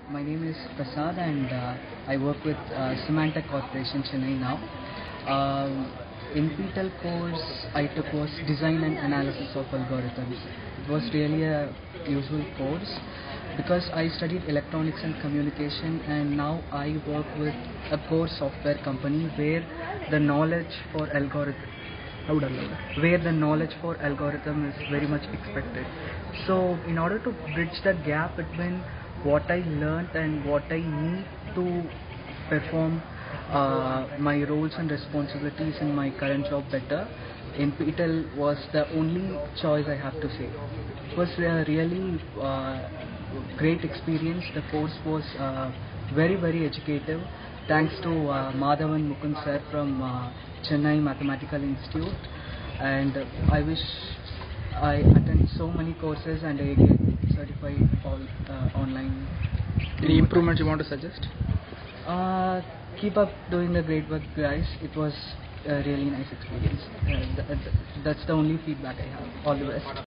My name is Prasad and I work with Symantec Corporation Chennai now. In PTEL course I took was Design and Analysis of Algorithms. It was really a useful course because I studied Electronics and Communication, and now I work with a core software company where the knowledge for algorithm is very much expected. So in order to bridge the gap between what I learned and what I need to perform my roles and responsibilities in my current job better, NPTEL was the only choice I have to say. It was a really great experience. The course was very educative. Thanks to Madhavan Mukund sir from Chennai Mathematical Institute, and I wish I attend so many courses and I get certified online. Any improvements you want to suggest? Keep up doing the great work, guys. It was a really nice experience. That's the only feedback I have. All the best.